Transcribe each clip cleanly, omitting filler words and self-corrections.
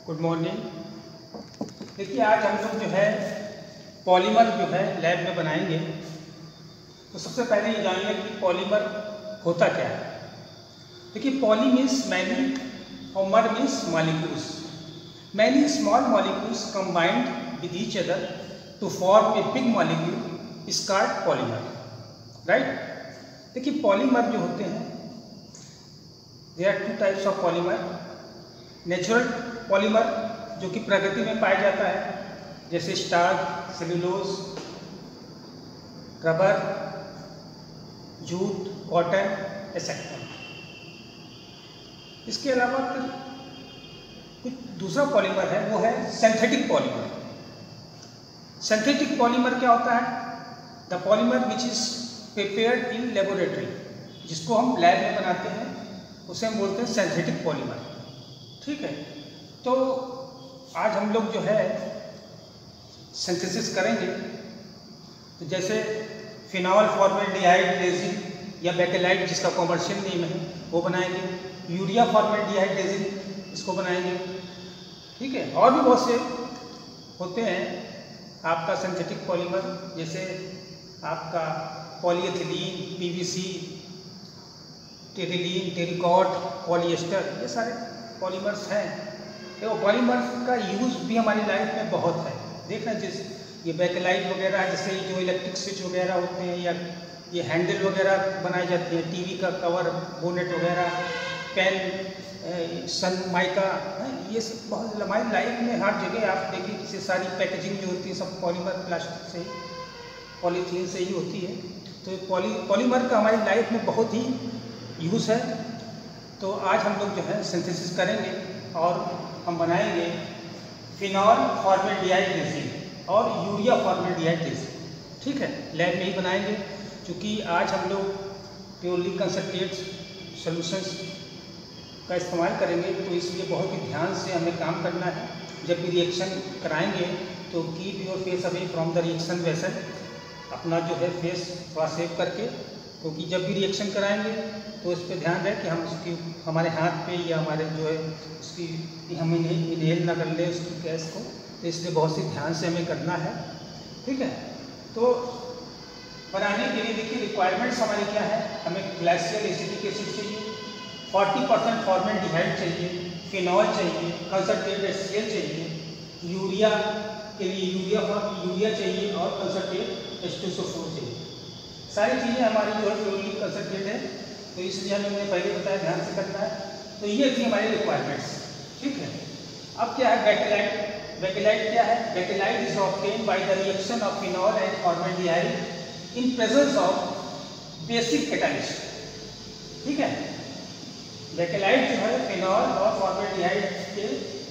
Good morning. देखिए आज हम लोग जो है पॉलीमर जो है लैब में बनाएंगे। तो सबसे पहले ये जान लें कि पॉलीमर होता क्या है। देखिए पॉली मीन्स मैनी और mer means molecules. Many small molecules combined with each other to form a big molecule is called polymer, right. देखिए पॉलीमर जो होते हैं there are two types of polymer. Natural polymer जो कि प्रकृति में पाया जाता है, जैसे starch, cellulose, rubber, jute, cotton etcetera. इसके अलावा कुछ दूसरा पॉलीमर है, वो है सिंथेटिक पॉलीमर। सिंथेटिक पॉलीमर क्या होता है? The polymer which is prepared in laboratory, जिसको हम लैब में बनाते हैं, उसे हम बोलते हैं सिंथेटिक पॉलीमर। ठीक है, तो आज हम लोग जो है सिंथेसिस करेंगे। तो जैसे फिनॉल फॉर्मेल्डिहाइड रेजिन या बेकेलाइट, जिसका कॉमर्शियल नेम है, वो बनाएंगे। यूरिया फॉर्मेल्डिहाइड रेजिन, इसको बनाएंगे। ठीक है, और भी बहुत से होते हैं आपका सिंथेटिक पॉलीमर, जैसे आपका polyethylene, PVC, terylene, terrycot, polyester, ये सारे पॉलीमर्स हैं। तो पॉलीमर्स का यूज़ भी हमारी लाइफ में बहुत है। देखना जैसे ये बैकलाइट वगैरह, जैसे जो इलेक्ट्रिक स्विच वगैरह होते हैं, या ये हैंडल वगैरह बनाए जाते हैं, टीवी का कवर, बोनेट वगैरह, पेन, सन माइका, ये सब बहुत हमारी लाइफ में हर जगह आप देखिए कि सारी पैकेजिंग जो होती है सब पॉलीमर, प्लास्टिक से ही, पॉलीथीन से ही होती है। तो पॉलीमर का हमारी लाइफ में बहुत ही यूज़ है। तो आज हम लोग जो है सिंथेसिस करेंगे और हम बनाएंगे फिनॉल फॉर्मेल्डिहाइड रेजिन और यूरिया फॉर्मेल्डिहाइड रेजिन। ठीक है, लैब में ही बनाएंगे, क्योंकि आज हम लोग प्योरली कंसंट्रेट सॉल्यूशंस का इस्तेमाल करेंगे, तो इसलिए बहुत ही ध्यान से हमें काम करना है। जब भी रिएक्शन कराएंगे तो keep your face away from the reaction vessel, अपना जो है फेस थोड़ा सेव करके, क्योंकि जब भी रिएक्शन कराएंगे तो इस पर ध्यान रहे कि हम उसकी हमारे हाथ पे या हमारे जो है उसकी हम इनहेल ना कर ले उसकी गैस को। तो इसलिए बहुत सी ध्यान से हमें करना है। ठीक है, तो बनाने के लिए देखिए रिक्वायरमेंट्स हमारी क्या है। हमें ग्लाइसियल एसिटिक एसिड चाहिए, 40% फॉर्मेल्डिहाइड चाहिए, फिनॉल चाहिए, कंसंट्रेटेड HCl चाहिए, यूरिया के लिए यूरिया चाहिए और कंसंट्रेटेड H2SO4 चाहिए। सारी चीज़ें हमारी जो है प्योरली कंसंट्रेट है, तो इसलिए हमने पहले बताया ध्यान से करना है। तो ये थी हमारी रिक्वायरमेंट्स। ठीक है, अब क्या है बेकेलाइट। बेकेलाइट क्या है? Bakelite is obtained by the reaction of phenol and formaldehyde in presence of basic catalyst. ठीक है, बेकेलाइट जो है फिनॉल और फॉर्मेल्डिहाइड के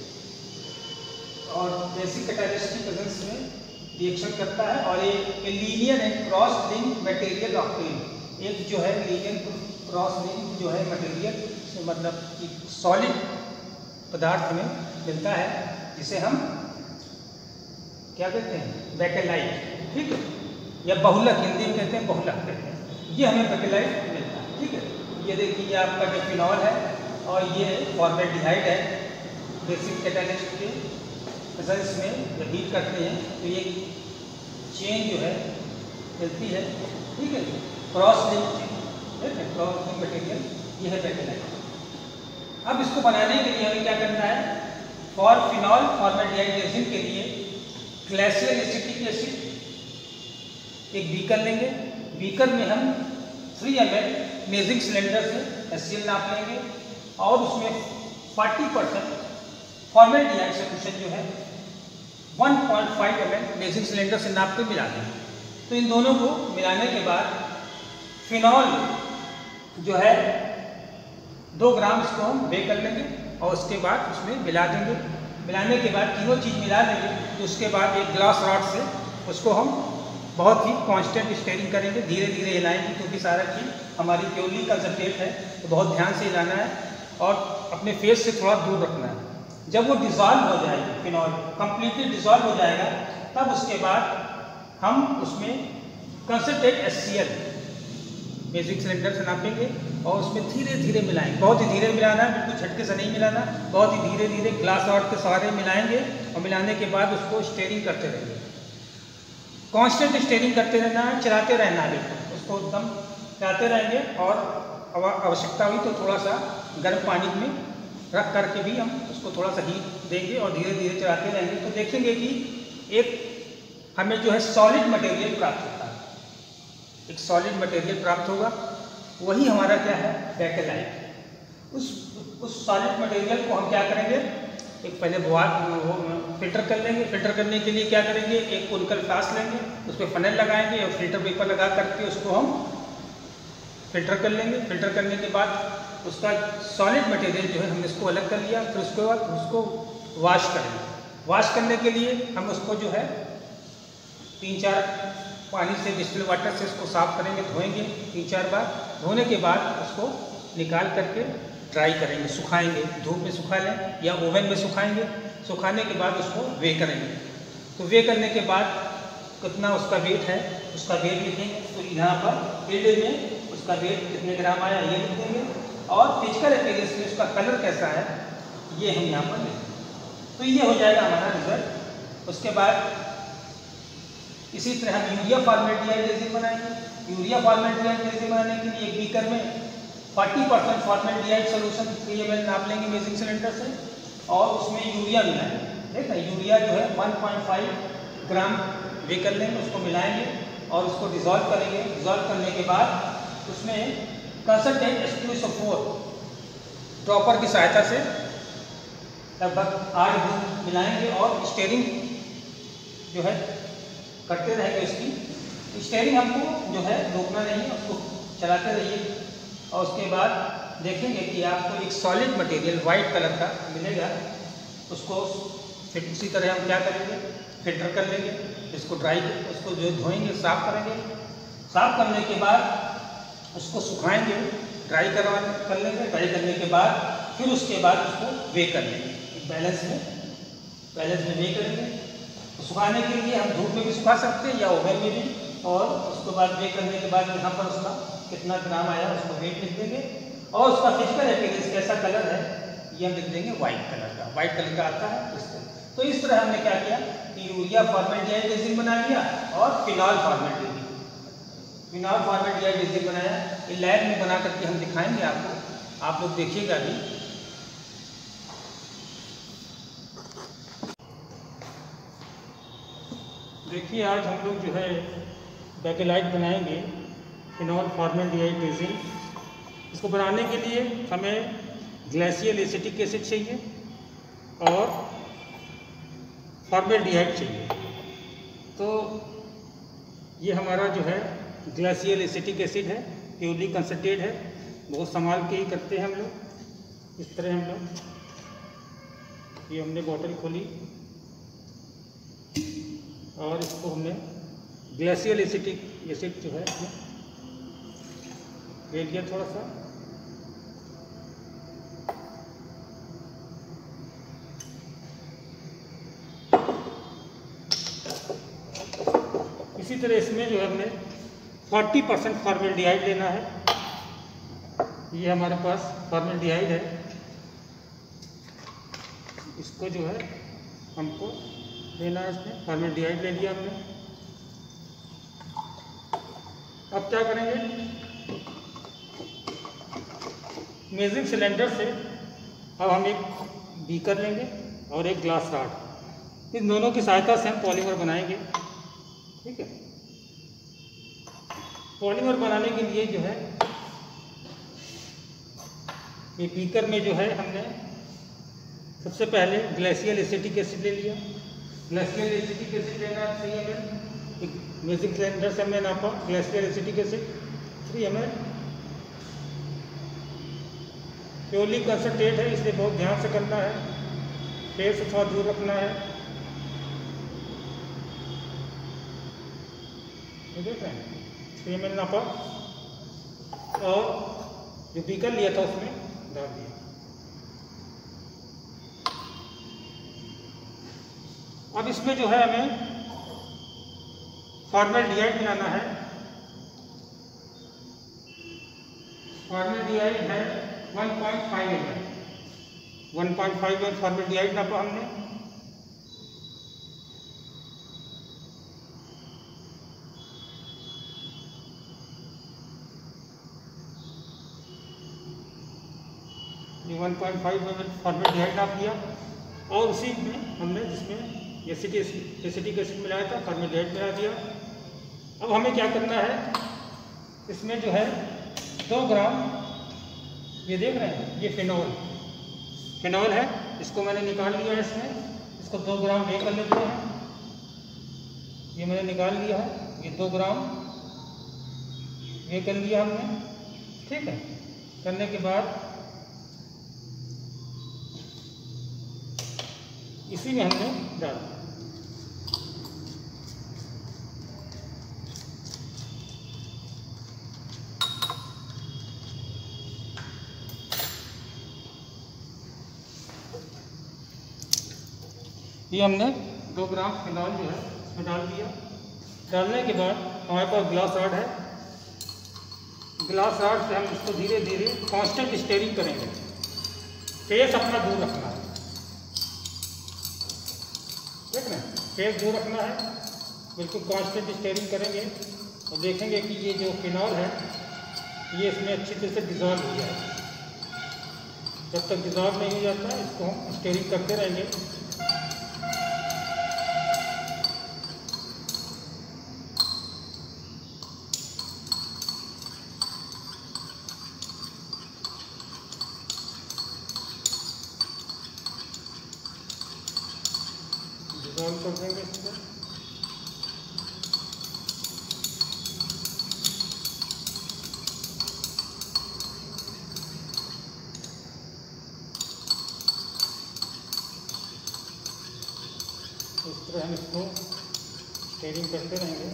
और बेसिक कैटालिस्ट की प्रेजेंस में रिएक्शन करता है, और ये linear and cross link material obtain, एक जो है लीनियर क्रॉस लिंक जो है मटेरियल से मतलब कि सॉलिड पदार्थ में मिलता है, जिसे हम क्या कहते हैं? बेकेलाइट। ठीक है, या बहुलक, हिंदी में कहते हैं बहुलक कहते हैं। ये हमें बेकेलाइट मिलता है। ठीक है, ये देखिए आपका जो फिनॉल है और ये फॉर्मेल्डिहाइड है, बेसिक कैटालिस्ट के प्रेजेंस में जब हीट करते हैं तो ये चेन जो है मिलती है। ठीक है, क्रॉस लिंक चेन, ठीक है, क्रॉस लिंक मटेरियल, ये है बेकेलाइट। अब इसको बनाने के लिए हमें क्या करना है? फॉर फिनॉल फॉर्मेल्डिहाइड रेजिन के लिए ग्लाइसियल एसिटिक एसिड एक बीकर लेंगे। बीकर में हम 3 ml मेजिंग सिलेंडर से HCl नाप लेंगे और उसमें 40% फॉर्मेल्डिहाइड सोल्यूशन जो है 1.5 ml मेजिंग सिलेंडर से नाप के मिला देंगे। तो इन दोनों को मिलाने के बाद फिनॉल जो है 2 ग्राम इसको हम बे कर लेंगे और उसके बाद उसमें मिला देंगे। मिलाने के बाद तीनों चीज़ मिला देंगे, तो उसके बाद एक ग्लास रॉड से उसको हम बहुत ही कांस्टेंट स्टेरिंग करेंगे, धीरे धीरे हिलाएंगे, क्योंकि सारा चीज़ हमारी प्योरली कंसंट्रेट है, तो बहुत ध्यान से हिलाना है और अपने फेस से थोड़ा दूर रखना है। जब वो डिज़ोल्व हो जाएगी, फिनॉल कंप्लीटली डिज़ोल्व हो जाएगा, तब उसके बाद हम उसमें कंसंट्रेट HCl मेजिंग सिलेंडर से नापेंगे और उसमें धीरे धीरे मिलाएंगे। बहुत ही धीरे मिलाना है, बिल्कुल झटके से नहीं मिलाना, बहुत ही धीरे धीरे ग्लास रॉड के सहारे मिलाएंगे और मिलाने के बाद उसको स्टेयरिंग करते रहेंगे। कांस्टेंट स्टेयरिंग करते रहना है, चलाते रहना है, बिल्कुल उसको एकदम चलाते रहेंगे। और आवश्यकता हुई तो थोड़ा सा गर्म पानी में रख करके भी हम उसको थोड़ा सा हीट देंगे और धीरे धीरे चलाते रहेंगे। तो देखेंगे कि एक हमें जो है सॉलिड मटेरियल प्राप्त होता है, एक सॉलिड मटेरियल प्राप्त होगा, वही हमारा क्या है बैकेलाइट। उस सॉलिड मटेरियल को हम क्या करेंगे, एक पहले फिल्टर कर लेंगे। फिल्टर करने के लिए क्या करेंगे, एक कोनिकल फ्लास्क लेंगे, उस पर फनेल लगाएंगे और फिल्टर पेपर लगा करके उसको हम फिल्टर कर लेंगे। फिल्टर करने के बाद उसका सॉलिड मटेरियल जो है हमने इसको अलग कर लिया। फिर उसके बाद उसको वॉश करेंगे। वॉश करने के लिए हम उसको जो है 3-4 पानी से डिस्टिल वाटर से उसको साफ करेंगे, धोएंगे 3-4 बार। धोने के बाद उसको निकाल करके ड्राई करेंगे, सुखाएंगे, धूप में सुखा लें या ओवन में सुखाएंगे। सुखाने के बाद उसको वे करेंगे। तो वे करने के बाद कितना उसका वेट है, उसका वेट लिखेंगे। तो यहाँ पर फील्ड में उसका वेट कितने ग्राम आया ये लिख देंगे और फिजिकल अपीयरेंस में उसका कलर कैसा है ये हम यहाँ पर लिखेंगे। तो ये हो जाएगा हमारा रिजल्ट। उसके बाद इसी तरह हम यूरिया फॉर्मेल्डिहाइड रेजिन बनाएंगे। यूरिया फॉर्मेल्डिहाइड रेजिन बनाने के लिए एक बीकर में 40% फॉर्मेल्डिहाइड सोल्यूशन 3 ml नाप लेंगे मेजिंग सिलेंडर से और उसमें यूरिया मिलाएंगे। ठीक है, यूरिया जो है 1.5 ग्राम वे कर लेंगे, उसको मिलाएंगे और उसको डिजॉल्व करेंगे। डिजॉल्व करने के बाद उसमें कंसंट्रेट H2SO4 ड्रॉपर की सहायता से लगभग 8 दिन मिलाएंगे और स्टेयरिंग जो है करते रहेंगे। उसकी स्टेयरिंग हमको जो है रोकना नहीं है, उसको चलाते रहिए और उसके बाद देखेंगे कि आपको एक सॉलिड मटेरियल वाइट कलर का मिलेगा। उसको फिर उसी तरह हम क्या करेंगे, फिल्टर कर लेंगे, इसको उसको जो धोएंगे, साफ करेंगे। साफ करने के बाद उसको सुखाएंगे, ड्राई कर लेंगे। ड्राई करने के बाद फिर उसके बाद उसको वे कर लेंगे, बैलेंस में वे करेंगे। तो सुखाने के लिए हम धूप में भी सुखा सकते हैं या ओवन में भी। और उसके बाद वे करने के बाद यहाँ पर उसका कितना ग्राम आया उसको वेट लिख देंगे और उसका फिजिकल अपीयरेंस कैसा कलर है ये हम लिख देंगे वाइट कलर का। वाइट कलर का आता है इस तरह। तो इस तरह हमने क्या किया कि यूरिया फॉर्मेल्डिहाइड रेजिन बना लिया और फिनॉल फॉर्मेल्डिहाइड रेजिन बनाया। ये लैब में बना करके हम दिखाएंगे आपको, आप लोग देखिएगा अभी। देखिए आज हम लोग जो है बैकेलाइट बनाएंगे फिनॉल फॉर्मेल्डिहाइड रेजिन। इसको बनाने के लिए हमें ग्लेशियल एसिटिक एसिड चाहिए और फॉर्मेल्डिहाइड चाहिए। तो ये हमारा जो है ग्लेशियल एसिटिक एसिड है, प्योरली कंसंट्रेट है, बहुत संभाल के ही करते हैं हम लोग। इस तरह हम लोग ये हमने बॉटल खोली और इसको हमने ग्लेशियल एसिटिक एसिड जो है ले लिया थोड़ा सा। इसी तरह इसमें जो है हमने 40% फॉर्मेल्डिहाइड लेना है। ये हमारे पास फॉर्मेल्डिहाइड है, इसको जो है हमको लेना है। इसमें फॉर्मेल्डिहाइड ले लिया हमने। अब क्या करेंगे, मेजिंग सिलेंडर से अब हम एक बीकर लेंगे और एक ग्लास रॉड। इन दोनों की सहायता से हम पॉलीमर बनाएंगे। ठीक है, पॉलीमर बनाने के लिए जो है ये बीकर में जो है हमने सबसे पहले ग्लेशियल एसिटिक एसिड ले लिया। ग्लेशियल एसिटिक एसिड लेना चाहिए हमें। एक मेजिंग सिलेंडर से हमने नापा glacial acetic acid 3 ml। Purely concentrate है इसलिए बहुत ध्यान से करना है, पेड़ से थोड़ा दूर रखना है। देख रहे हैं 3 ml नापा और जो बीकर लिया था उसमें डाल दिया। अब इसमें जो है हमें फॉर्मेल्डिहाइड मिलाना है। फॉर्मेल्डिहाइड है 1.5 ml, 1.5 ml फॉर्मेल्डिहाइड नापा हमने। ये 1.5 ml फॉर्मेल्डिहाइड नाप लिया और उसी में हमने जिसमें एसिटिक एसिड मिलाया था फॉर्मेल्डिहाइड मिला दिया। अब हमें क्या करना है, इसमें जो है 2 ग्राम, ये देख रहे हैं ये फिनॉल है, इसको मैंने निकाल लिया है इसमें। इसको 2 ग्राम ये कर लेते हैं, ये मैंने निकाल लिया है, ये 2 ग्राम ये कर लिया हमने। ठीक है, करने के बाद इसी में हमने डाल दिया। ये हमने 2 ग्राम फिनॉल जो है इसमें डाल दिया। डालने के बाद हमारे पास ग्लास रॉड है, ग्लास रॉड से हम इसको धीरे धीरे कांस्टेंट स्टीयरिंग करेंगे। फेस अपना दूर रखना है, देख रहे हैं, फेस दूर रखना है, बिल्कुल कांस्टेंट स्टीयरिंग करेंगे और देखेंगे कि ये जो फिनॉल है ये इसमें अच्छी तरह से डिज़ोल्व हो जाए। जब तक डिज़ोल्व नहीं हो जाता इसको हम स्टीयरिंग करते रहेंगे। डिज़ोल्व कर देंगे इसको। इस तरह हम इसको स्टीयरिंग करते रहेंगे।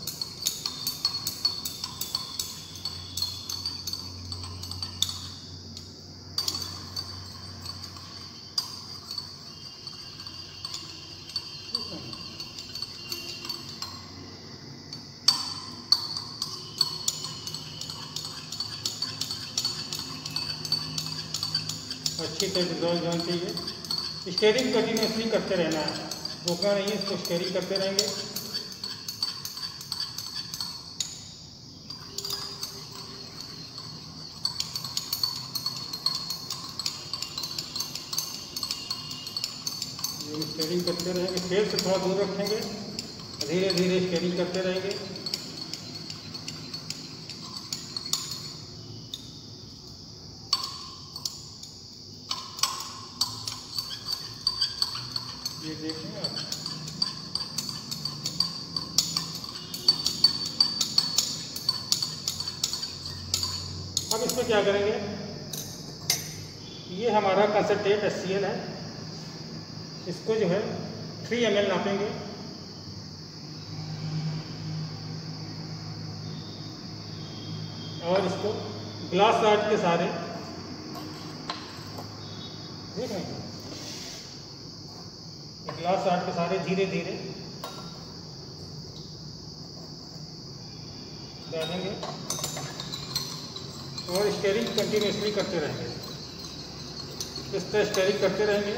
अच्छी तरह डिज़ोल्व होना चाहिए। स्टीयरिंग कंटिन्यूसली करते रहना है, रोकना नहीं है, इसको स्टीयरिंग करते रहेंगे। स्टीयरिंग करते रहेंगे, फेस से थोड़ा दूर रखेंगे, धीरे धीरे स्टीयरिंग करते रहेंगे। ये देखें आप, अब इसमें क्या करेंगे, ये हमारा कंसंट्रेट HCl है, इसको जो है 3 ml नापेंगे। और इसको ग्लास रॉड के सहारे देख रहे हैं, ग्लास रॉड के सहारे धीरे धीरे डालेंगे और स्टीयरिंग कंटिन्यूसली करते रहेंगे। इस तरह स्टीयरिंग करते रहेंगे।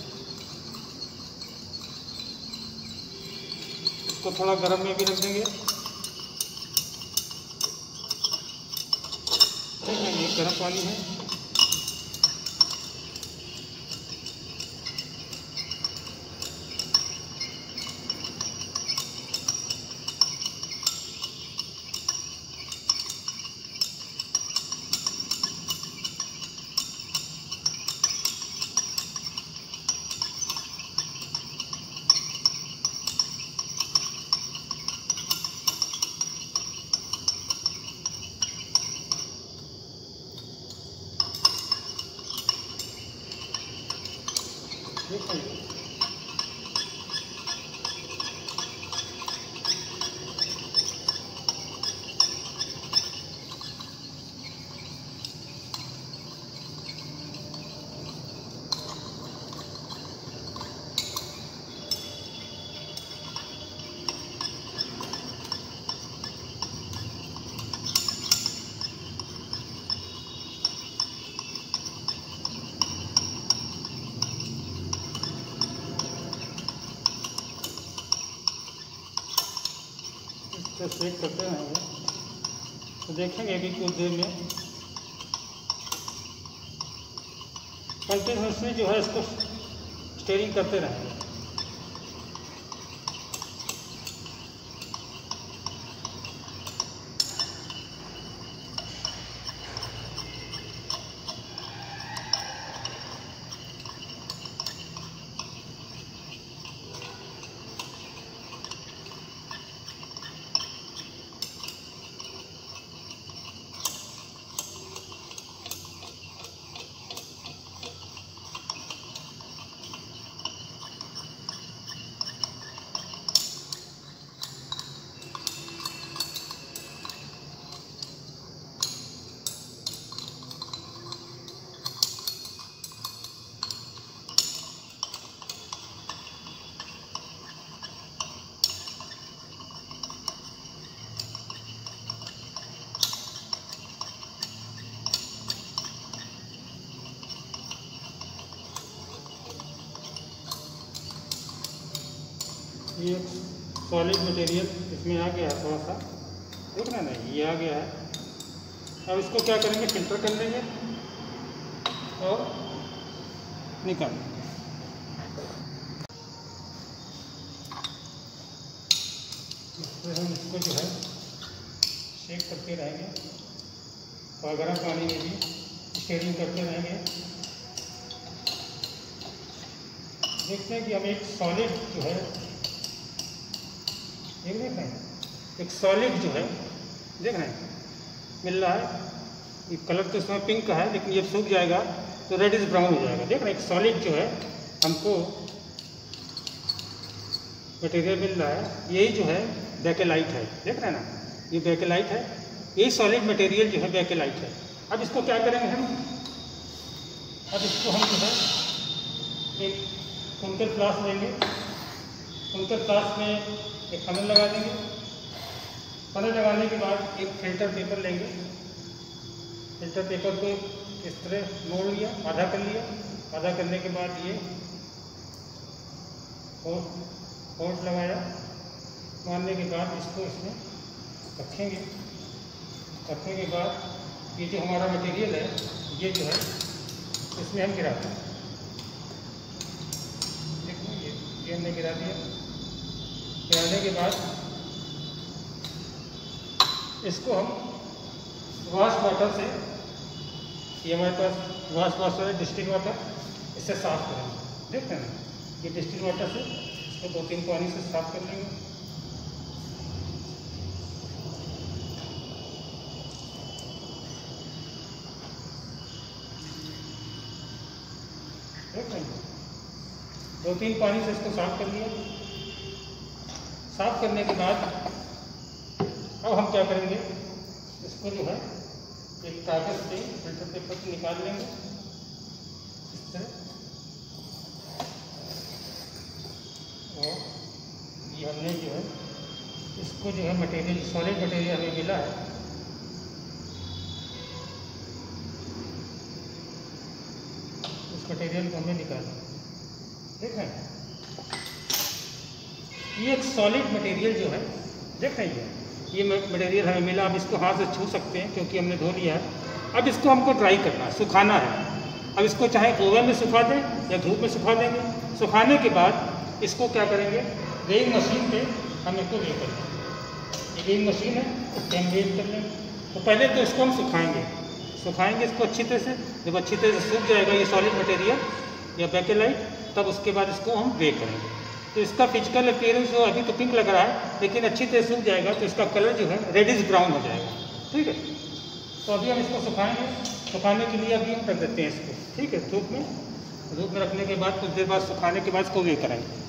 इसको थोड़ा गर्म में भी रख देंगे। ये गर्म पानी है, देखिए तो सेक करते रहेंगे तो देखेंगे अभी कुछ देर में कंटिन्यूसली जो है इसको स्टेयरिंग करते रहेंगे। ये एक सॉलिड मटेरियल इसमें आ गया है, थोड़ा सा देख रहे ना, ये आ गया है। अब इसको क्या करेंगे, फिल्टर कर लेंगे और निकाल लेंगे। हम इसको जो है शेक करते रहेंगे और गर्म पानी में भी स्टेरिंग करते रहेंगे। देखते हैं कि हम एक सॉलिड जो है देख रहे हैं, एक सॉलिड जो है देख रहे हैं मिल रहा है। ये कलर तो इसमें पिंक का है लेकिन ये सूख जाएगा तो रेडिश ब्राउन हो जाएगा। देख रहे हैं एक सॉलिड जो है हमको मटेरियल मिल रहा है, यही जो है बेकेलाइट है। देख रहे हैं ना, ये बेकेलाइट है, यही सॉलिड मटेरियल जो है बेकेलाइट है। अब इसको क्या करेंगे हम, अब इसको हम जो है एक कुंकल फ्लास्क लेंगे, कुंकल फ्लास्क में एक फनल लगा देंगे। फनल लगाने के बाद एक फिल्टर पेपर लेंगे, फिल्टर पेपर को इस तरह मोड़ लिया, आधा कर लिया। आधा करने के बाद ये होल्ड लगाया, मारने के बाद इसको इसमें रखेंगे। रखने के बाद ये जो हमारा मटेरियल है ये जो है इसमें हम गिराते हैं। देखो ये हमने गिरा दिया। गिराने के बाद इसको हम वॉश वाटर से, ये हमारे पास वॉश वाटर है डिस्टिल वाटर, इससे साफ करेंगे। देखते हैं ना, ये डिस्टिल वाटर से इसको 2-3 पानी से साफ कर लेंगे। देखते हैं 2-3 पानी से इसको साफ कर लिया। साफ करने के बाद अब हम क्या करेंगे, इसको जो है एक कागज से फिल्टर पेपर से निकाल लेंगे इस तरह। और ये हमने जो है इसको जो है मटेरियल, सॉलिड मटेरियल हमें मिला है, उस मटेरियल को हमें निकालना। देख रहे हैं ये एक सॉलिड मटेरियल जो है, देख रहे हैं ये मटेरियल हमें मिला। अब इसको हाथ से छू सकते हैं क्योंकि हमने धो लिया है। अब इसको हमको ड्राई करना है, सुखाना है। अब इसको चाहे ओवन में सुखा दें या धूप में सुखा देंगे। सुखाने के बाद इसको क्या करेंगे, वेइंग मशीन पे हम इसको वेट कर लेंगे। ये वेइंग मशीन है, उससे हम वेट कर लेंगे। तो पहले तो इसको हम सुखाएंगे इसको अच्छी तरह से। जब अच्छी तरह से सूख जाएगा ये सॉलिड मटेरियल या बेकेलाइट, तब उसके बाद इसको हम वे करेंगे। तो इसका फिजिकल अपीयरेंस जो अभी तो पिंक लग रहा है, लेकिन अच्छी तरह सूख जाएगा तो इसका कलर जो है रेडिश ब्राउन हो जाएगा। ठीक है, तो अभी हम इसको सुखाएंगे। सुखाने के लिए अभी हम रख देते हैं इसको, ठीक है, धूप में। धूप में रखने के बाद कुछ देर बाद सुखाने के बाद इसको वे करेंगे।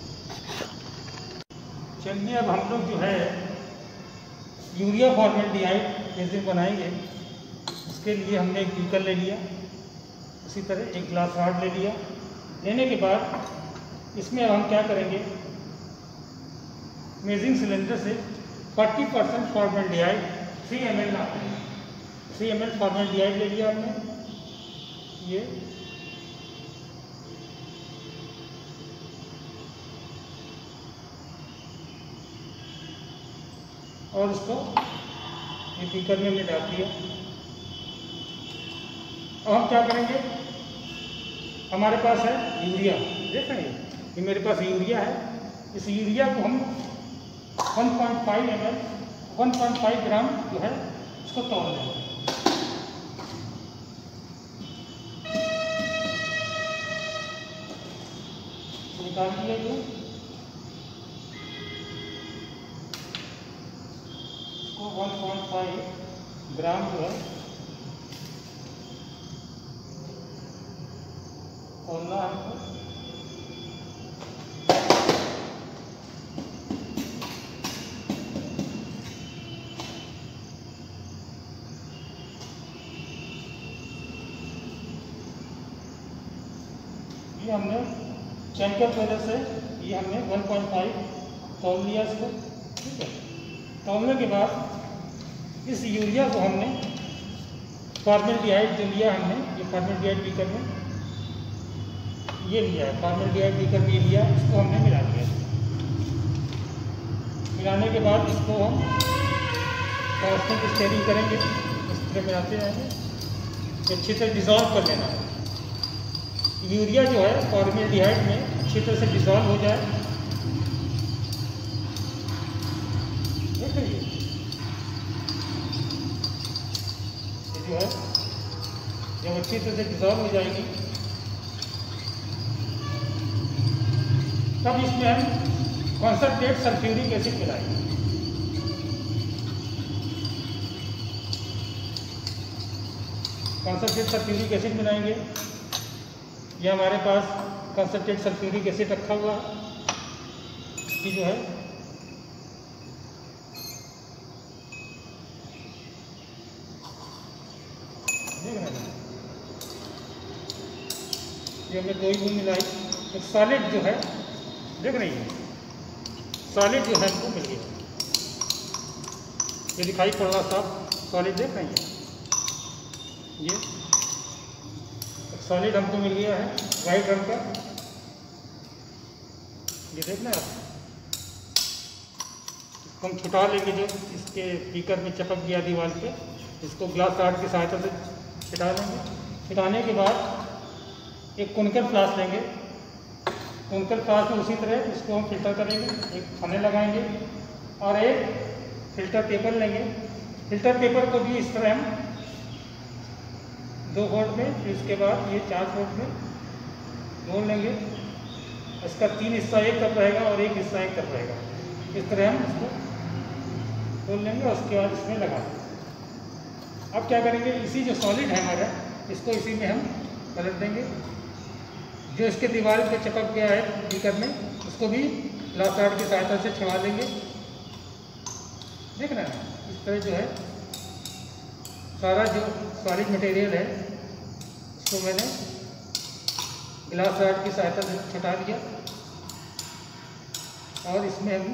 चलिए अब हम लोग जो है यूरिया फॉर्मेल्डिहाइड रेजिन बनाएंगे। उसके लिए हमने एक बीकर ले लिया, उसी तरह एक ग्लास रॉड ले लिया। लेने के बाद इसमें अब हम क्या करेंगे, मेजिंग सिलेंडर से 40% फॉर्मेल्डिहाइड 3 ml लाते हैं। 3 ml फॉर्मेल्डिहाइड ले लिया हमने। ये और उसको ये बीकर में हमने डाल दिया। अब हम क्या करेंगे, हमारे पास है यूरिया, देख रहे हैं ये मेरे पास यूरिया है। इस यूरिया को हम 1.5 ml 1.5 ग्राम जो है इसको तोल लेंगे। निकाल दिया ये, इसको 1.5 ग्राम जो है तोलना हमको। ये हमने चैनकर पहले से ये हमने 1.5 तोल लिया इसको, ठीक है। तोलने के बाद इस यूरिया को हमने फॉर्मेल्डिहाइड जो लिया हमने, ये फॉर्मेल्डिहाइड बीकर में ये लिया है, फॉर्मेल्डिहाइड बीकर में लिया, इसको हमने मिला दिया। मिलाने के बाद इसको हम कांस्टेंट स्टेरिंग करेंगे, इस तरह मिलाते रहेंगे, अच्छी तरह डिज़ोल्व कर लेना है। यूरिया जो है फॉर्मेल्डिहाइड में अच्छी तरह से डिज़ोल्व हो जाए, देख लीजिए ये जो है जब अच्छी तरह से डिज़ोल्व हो जाएगी तब इसमें हम कॉन्सनट्रेट सल्फ्यूरिक एसिड मिलाएंगे। कॉन्सनट्रेट सल्फ्यूरिक एसिड मिलाएंगे। ये हमारे पास कॉन्सनट्रेट सल्फ्यूरिक एसिड रखा हुआ है, इसकी जो है देख रहे हैं, ये हमने 2 बूंद मिलाई। एक सॉलिड जो है देख रही है, सॉलिड जो है हमको मिल गया, ये दिखाई पड़ रहा साफ सॉलिड, देख रही है ये सॉलिड हमको मिल गया है वाइट रंग का, ये देखना है आप। इसको हम छुटा लेंगे, जो इसके बीकर में चिपक गया दीवार पे, इसको ग्लास रॉड की सहायता से छिटा लेंगे। छिटाने के बाद एक कुनकर फ्लास्क लेंगे, कुनकर फ्लास्क में उसी तरह इसको हम फिल्टर करेंगे, एक खाने लगाएंगे और एक फिल्टर पेपर लेंगे। फिल्टर पेपर को भी इस तरह हम 2 वोल्ट में, फिर उसके बाद ये 4 वोल्ट में मोड़ लेंगे। इसका 3 हिस्सा एक तरफ रहेगा और एक हिस्सा एक तरफ रहेगा, इस तरह हम इसको खोल लेंगे और उसके बाद इसमें लगा देंगे। अब क्या करेंगे, इसी जो सॉलिड है हमारा, इसको इसी में हम पलट देंगे। जो इसके दीवार पे चिपक गया है बीकर में, उसको भी ग्लास रॉड की सहायता से छुड़ा देंगे। देख रहे हैं इस तरह जो है सारा जो सॉलिड मटेरियल है इसको मैंने ग्लास रॉड की सहायता से छुटा दिया और इसमें हम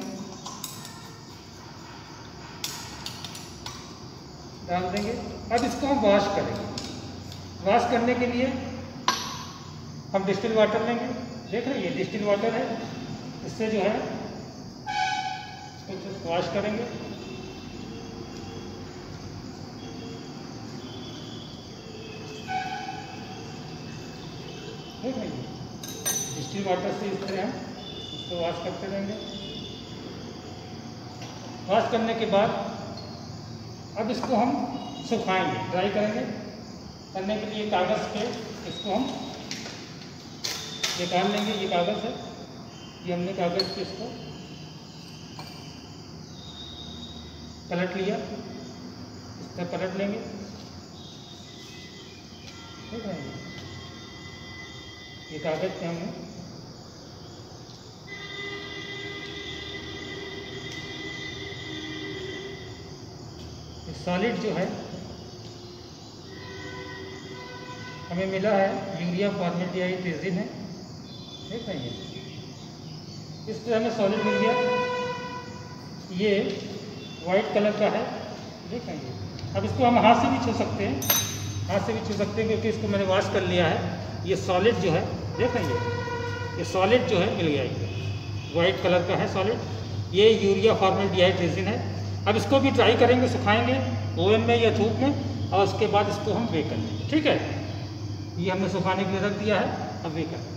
डाल देंगे। अब इसको हम वॉश करेंगे। वॉश करने के लिए हम डिस्टिल वाटर लेंगे, देख रहे हैं ये डिस्टिल वाटर है, इससे जो है इसको वॉश करेंगे। देख रहे हैं डिस्टिल वाटर से इस तरह हम इसको वॉश करते रहेंगे। वॉश करने के बाद अब इसको हम सुखाएंगे, ड्राई करेंगे। करने के लिए कागज़ पे इसको हम निकाल लेंगे, ये कागज़ है, ये हमने कागज़ पे इसको पलट लिया, इस तरह पलट लेंगे। ठीक है, ये कागज़ पे हमने सॉलिड जो है हमें मिला है यूरिया फॉर्मेल्डिहाइड रेजिन है, देख रहे हैं इस तरह हमें सॉलिड मिल गया। ये वाइट कलर का है, देख रहे हैं। अब इसको हम हाथ से भी छू सकते हैं, हाथ से भी छू सकते हैं क्योंकि इसको मैंने वॉश कर लिया है। ये सॉलिड जो है देख रहे हैं, ये सॉलिड जो है मिल गया, ये वाइट कलर का है सॉलिड। ये यूरिया फॉर्मेल्डिहाइड रेजिन है, अब इसको भी ट्राई करेंगे, सुखाएंगे ओवन में या धूप में, और उसके बाद इसको हम बेक कर लेंगे। ठीक है, ये हमने सुखाने के लिए रख दिया है, अब बेक कर।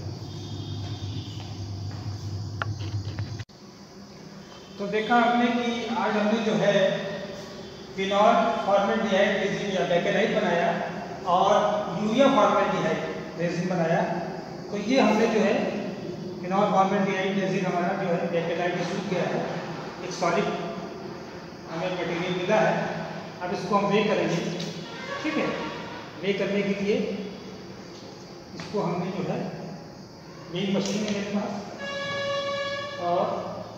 तो देखा हमने कि आज हमने जो है फिनॉल फॉर्मेल्डिहाइड रेजिन या बेकेलाइट बनाया और यूरिया फॉर्मेल्डिहाइड रेजिन बनाया। तो ये हमने जो है फिनॉल फॉर्मेल्डिहाइड रेजिन हमारा जो है बेकेलाइट सूख गया है, एक सॉलिड हमें मटेरियल मिला है। अब इसको हम बेक करेंगे। ठीक है, बेक करने के लिए इसको हमने जो है बेक मशीन है मेरे पास, और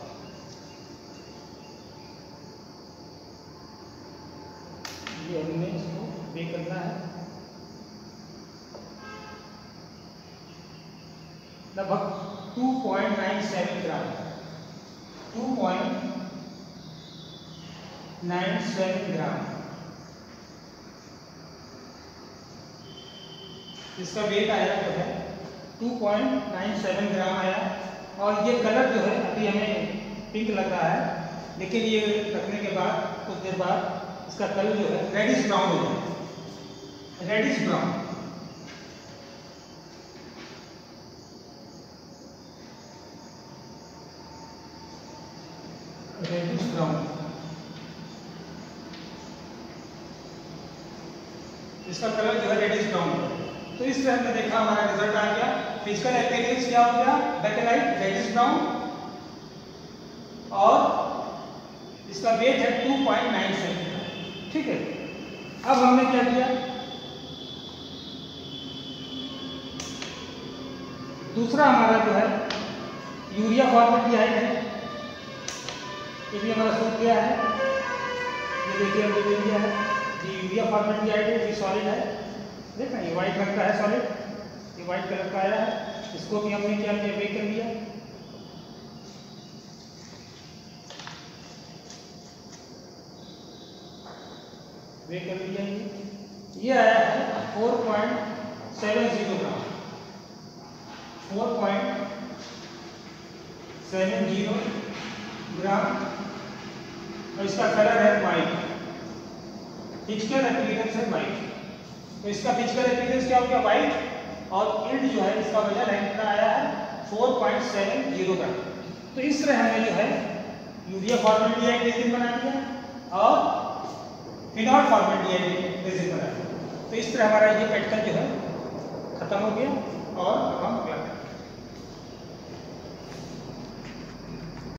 ये हमने इसको बेक करना है लगभग 2.97 ग्राम, 2.97 ग्राम इसका वेट आया जो है 2.97 ग्राम आया। और ये कलर जो है अभी हमें पिंक लग रहा है, लेकिन ये रखने के बाद कुछ देर बाद इसका कलर जो है रेडिश ब्राउन हो जाए, रेडिश ब्राउन। रेडिश ब्राउन इसका कलर जो है रेडिश ब्राउन है। तो इस तरह हमने देखा, हमारा रिजल्ट आ गया। फिजिकल अपीयरेंस क्या हो गया, बेकेलाइट रेडिश ब्राउन, और इसका वेट है 2.97। ठीक है, अब हमने क्या किया, दूसरा हमारा जो है यूरिया फॉर्मेल्डिहाइड है, ये भी हमारा सूख गया है। ये देखिए हमने ले लिया है, ये यूरिया फॉर्मेल्डिहाइड है, ये सॉलिड है, देखना ये वाइट रंग का है सॉलिड, ये वाइट कलर का आया है। इसको भी हमने क्या किया, बेक कर लिया। बेक कर लिया, ये आया है 4.70 ग्राम, 4.70 ग्राम, और इसका कलर है वाइट, फिजिकल अपीयरेंस है वाइट। तो इसका फिजिकल अपीयरेंस क्या हो गया, वाइट, और यील्ड जो है इसका वजन है कितना आया है 4.70 ग्राम। तो इस तरह हमने जो है यूरिया फॉर्मेल्डिहाइड रेजिन बना दिया और फिनॉल फॉर्मेल्डिहाइड रेजिन बना दिया। तो इस तरह हमारा ये प्रैक्टिकल जो है खत्म हो गया, और अब हम